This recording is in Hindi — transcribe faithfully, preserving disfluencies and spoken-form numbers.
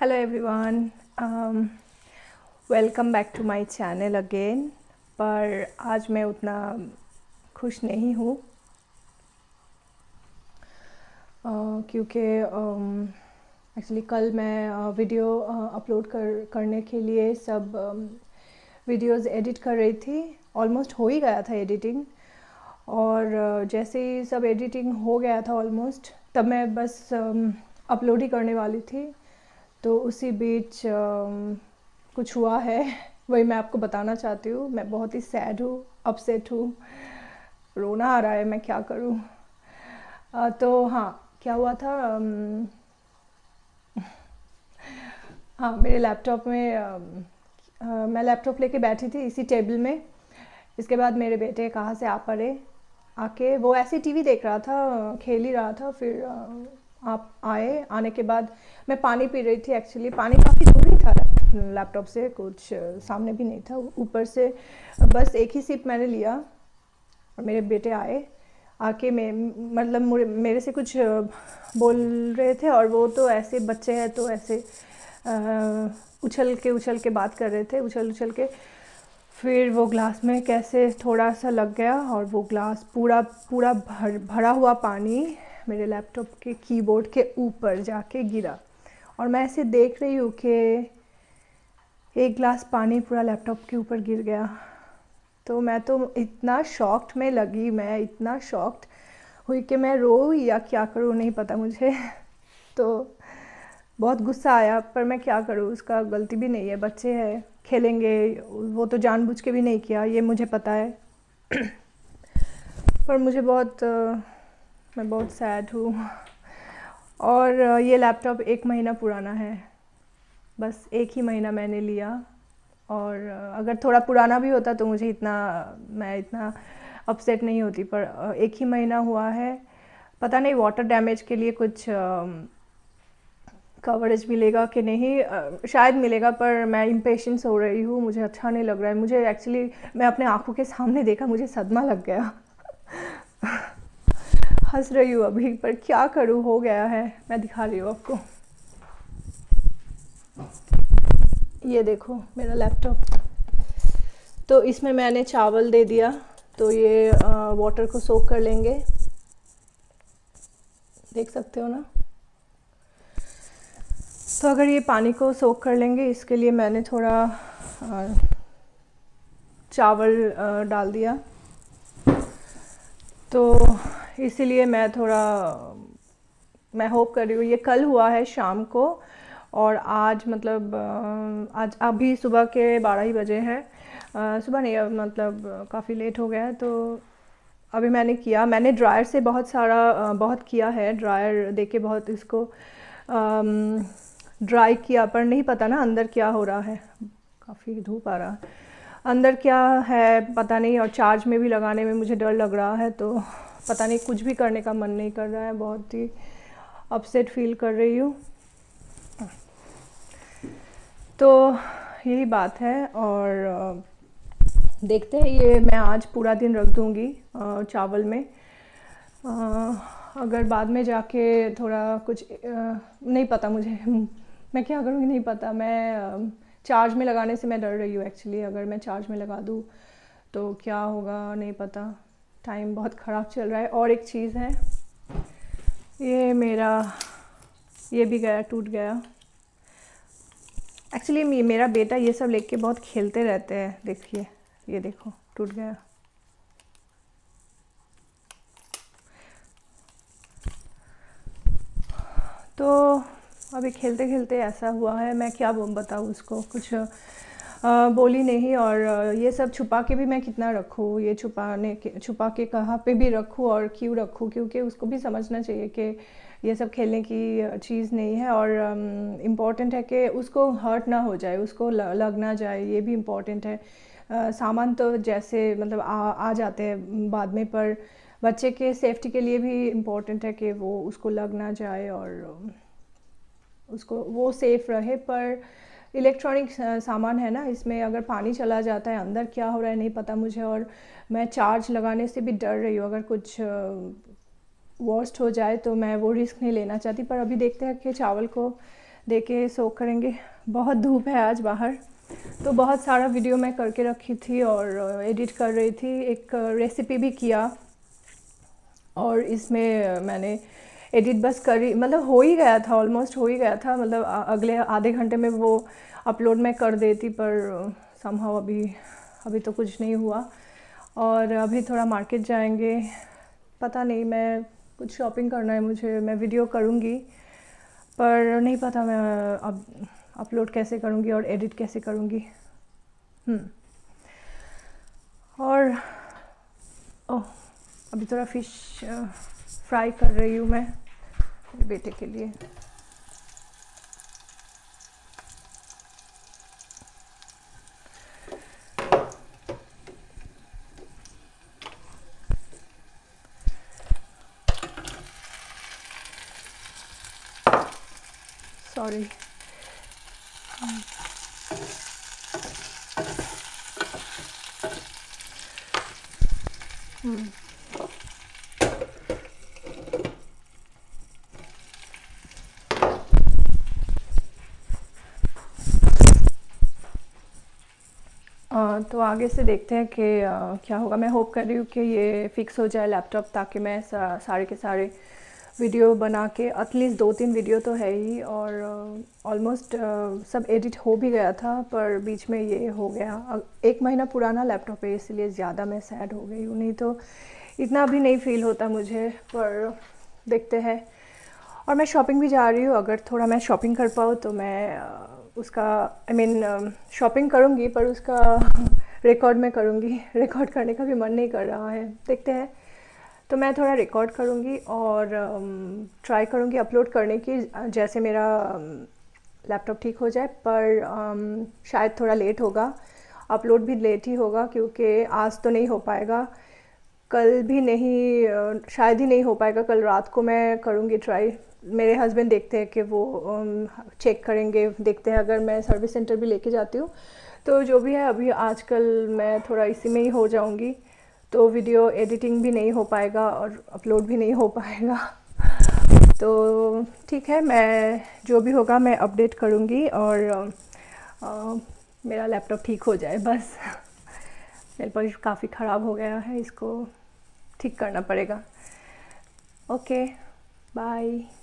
Hello everyone, welcome back to my channel again. पर आज मैं उतना खुश नहीं हूँ uh, क्योंकि एक्चुअली um, कल मैं वीडियो uh, अपलोड कर करने के लिए सब वीडियोज़ um, एडिट कर रही थी। ऑलमोस्ट हो ही गया था एडिटिंग, और uh, जैसे ही सब एडिटिंग हो गया था ऑलमोस्ट, तब मैं बस अपलोड um, ही करने वाली थी। तो उसी बीच uh, कुछ हुआ है, वही मैं आपको बताना चाहती हूँ। मैं बहुत ही सैड हूँ, अपसेट हूँ, रोना आ रहा है, मैं क्या करूँ। uh, तो हाँ, क्या हुआ था, um, हाँ मेरे लैपटॉप में uh, uh, मैं लैपटॉप लेके बैठी थी इसी टेबल में। इसके बाद मेरे बेटे कहाँ से आ पड़े, आके वो ऐसे टीवी देख रहा था, खेल ही रहा था। फिर uh, आप आए, आने के बाद मैं पानी पी रही थी। एक्चुअली पानी काफ़ी दूर ही था लैपटॉप से, कुछ सामने भी नहीं था। ऊपर से बस एक ही सिप मैंने लिया और मेरे बेटे आए, आके मैं मतलब मेरे से कुछ बोल रहे थे, और वो तो ऐसे बच्चे हैं तो ऐसे आ, उछल के उछल के बात कर रहे थे, उछल उछल के। फिर वो ग्लास में कैसे थोड़ा सा लग गया, और वो ग्लास पूरा पूरा भर भरा हुआ पानी मेरे लैपटॉप के कीबोर्ड के ऊपर जाके गिरा। और मैं ऐसे देख रही हूँ कि एक गिलास पानी पूरा लैपटॉप के ऊपर गिर गया। तो मैं तो इतना शॉक्ड में लगी, मैं इतना शॉक्ड हुई कि मैं रो या क्या करूँ नहीं पता मुझे। तो बहुत गुस्सा आया, पर मैं क्या करूँ, उसका गलती भी नहीं है, बच्चे हैं खेलेंगे, वो तो जानबूझ के भी नहीं किया, ये मुझे पता है। पर मुझे बहुत मैं बहुत सैड हूँ। और ये लैपटॉप एक महीना पुराना है, बस एक ही महीना मैंने लिया। और अगर थोड़ा पुराना भी होता तो मुझे इतना मैं इतना अपसेट नहीं होती, पर एक ही महीना हुआ है। पता नहीं वाटर डैमेज के लिए कुछ कवरेज मिलेगा कि नहीं, शायद मिलेगा, पर मैं इम्पेशेंस हो रही हूँ, मुझे अच्छा नहीं लग रहा है। मुझे एक्चुअली मैं अपने आँखों के सामने देखा, मुझे सदमा लग गया। हंस रही हूँ अभी, पर क्या करूँ, हो गया है। मैं दिखा रही हूँ आपको, ये देखो मेरा लैपटॉप। तो इसमें मैंने चावल दे दिया, तो ये वाटर को सोक कर लेंगे, देख सकते हो ना। तो अगर ये पानी को सोक कर लेंगे, इसके लिए मैंने थोड़ा आ, चावल आ, डाल दिया। तो इसीलिए मैं थोड़ा मैं होप कर रही हूँ। ये कल हुआ है शाम को, और आज मतलब आज अभी सुबह के बारह ही बजे हैं। सुबह नहीं, मतलब काफ़ी लेट हो गया है। तो अभी मैंने किया, मैंने ड्रायर से बहुत सारा बहुत किया है, ड्रायर देके बहुत इसको ड्राई किया, पर नहीं पता ना अंदर क्या हो रहा है। काफ़ी धूप आ रहा है, अंदर क्या है पता नहीं, और चार्ज में भी लगाने में मुझे डर लग रहा है। तो पता नहीं, कुछ भी करने का मन नहीं कर रहा है, बहुत ही अपसेट फील कर रही हूँ। तो यही बात है, और देखते हैं, ये मैं आज पूरा दिन रख दूँगी चावल में। अगर बाद में जाके थोड़ा कुछ नहीं पता मुझे, मैं क्या करूँगी नहीं पता। मैं चार्ज में लगाने से मैं डर रही हूँ एक्चुअली। अगर मैं चार्ज में लगा दूँ तो क्या होगा नहीं पता। टाइम बहुत ख़राब चल रहा है। और एक चीज़ है, ये मेरा ये भी गया, टूट गया। एक्चुअली मेरा बेटा ये सब लेके बहुत खेलते रहते हैं। देखिए, ये देखो टूट गया। तो अभी खेलते खेलते ऐसा हुआ है, मैं क्या बताऊँ उसको, कुछ आ, बोली नहीं। और ये सब छुपा के भी मैं कितना रखूँ, ये छुपाने के छुपा के कहाँ पे भी रखूँ और क्यों रखूँ, क्योंकि उसको भी समझना चाहिए कि ये सब खेलने की चीज़ नहीं है। और इम्पॉर्टेंट है कि उसको हर्ट ना हो जाए, उसको लग ना जाए, ये भी इम्पॉर्टेंट है। आ, सामान तो जैसे मतलब आ, आ जाते हैं बाद में, पर बच्चे के सेफ्टी के लिए भी इम्पॉर्टेंट है कि वो उसको लग ना जाए और उसको वो सेफ़ रहे। पर इलेक्ट्रॉनिक सामान है ना, इसमें अगर पानी चला जाता है, अंदर क्या हो रहा है नहीं पता मुझे। और मैं चार्ज लगाने से भी डर रही हूँ, अगर कुछ वर्स्ट हो जाए तो मैं वो रिस्क नहीं लेना चाहती। पर अभी देखते हैं कि चावल को दे के सोक करेंगे। बहुत धूप है आज बाहर, तो बहुत सारा वीडियो मैं करके रखी थी और एडिट कर रही थी। एक रेसिपी भी किया और इसमें मैंने एडिट बस करी, मतलब हो ही गया था, ऑलमोस्ट हो ही गया था, मतलब अगले आधे घंटे में वो अपलोड मैं कर देती, पर समहाउ अभी अभी तो कुछ नहीं हुआ। और अभी थोड़ा मार्केट जाएंगे, पता नहीं, मैं कुछ शॉपिंग करना है मुझे, मैं वीडियो करूँगी पर नहीं पता मैं अब अपलोड कैसे करूँगी और एडिट कैसे करूँगी। हम्म और ओह, अभी थोड़ा फ़िश फ्राई कर रही हूँ मैं मेरे बेटे के लिए। सॉरी। हम्म अ, तो आगे से देखते हैं कि अ, क्या होगा। मैं होप कर रही हूँ कि ये फ़िक्स हो जाए लैपटॉप, ताकि मैं सा, सारे के सारे वीडियो बना के, एटलीस्ट दो तीन वीडियो तो है ही, और ऑलमोस्ट सब एडिट हो भी गया था, पर बीच में ये हो गया। अ- एक महीना पुराना लैपटॉप है, इसलिए ज़्यादा मैं सैड हो गई हूँ, नहीं तो इतना भी नहीं फील होता मुझे, पर देखते हैं। और मैं शॉपिंग भी जा रही हूँ, अगर थोड़ा मैं शॉपिंग कर पाऊँ तो मैं अ, उसका आई मीन शॉपिंग करूँगी, पर उसका रिकॉर्ड में करूँगी। रिकॉर्ड करने का भी मन नहीं कर रहा है, देखते हैं। तो मैं थोड़ा रिकॉर्ड करूँगी और ट्राई करूँगी अपलोड करने की, जैसे मेरा लैपटॉप ठीक हो जाए, पर um, शायद थोड़ा लेट होगा, अपलोड भी लेट ही होगा, क्योंकि आज तो नहीं हो पाएगा, कल भी नहीं, अ, शायद ही नहीं हो पाएगा। कल रात को मैं करूँगी ट्राई। मेरे हस्बैंड देखते हैं कि वो चेक करेंगे, देखते हैं, अगर मैं सर्विस सेंटर भी लेके जाती हूँ तो जो भी है, अभी आजकल मैं थोड़ा इसी में ही हो जाऊँगी, तो वीडियो एडिटिंग भी नहीं हो पाएगा और अपलोड भी नहीं हो पाएगा। तो ठीक है, मैं जो भी होगा मैं अपडेट करूँगी, और अ, अ, मेरा लैपटॉप ठीक हो जाए बस। मेरे पास काफ़ी ख़राब हो गया है, इसको ठीक करना पड़ेगा। Okay, bye.